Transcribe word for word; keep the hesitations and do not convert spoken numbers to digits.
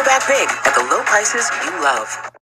back big at the low prices you love.